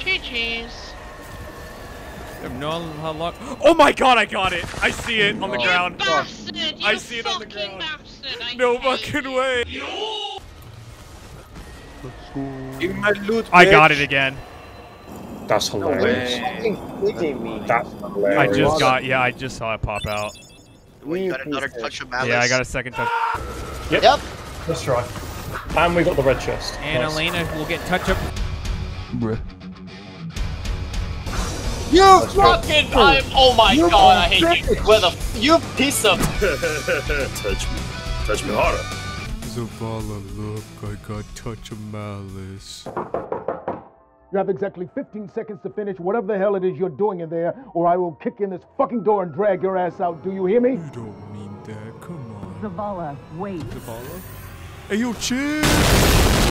GG's. I have no how long. Oh my god, I got it! I see it on the ground. Bastard, I see it on the ground. Bastard, No fucking way. Give me my loot, I got bitch. it again. That's hilarious. That's hilarious. I just got, yeah, I just saw it pop out. Wait, you got another touch of Malice? Yeah, I got a second touch. Yep. That's right. And we got the red chest. And Nice. Elena will get touch up. Bruh. You fucking! Oh my god, I hate you. Where the you piece of. Touch me. Touch me harder. Zavalr, look, I got touch of Malice. You have exactly 15 seconds to finish whatever the hell it is you're doing in there, or I will kick in this fucking door and drag your ass out. Do you hear me? You don't mean that, come on. Zavalr, wait. Zavalr? Hey, yo, chill!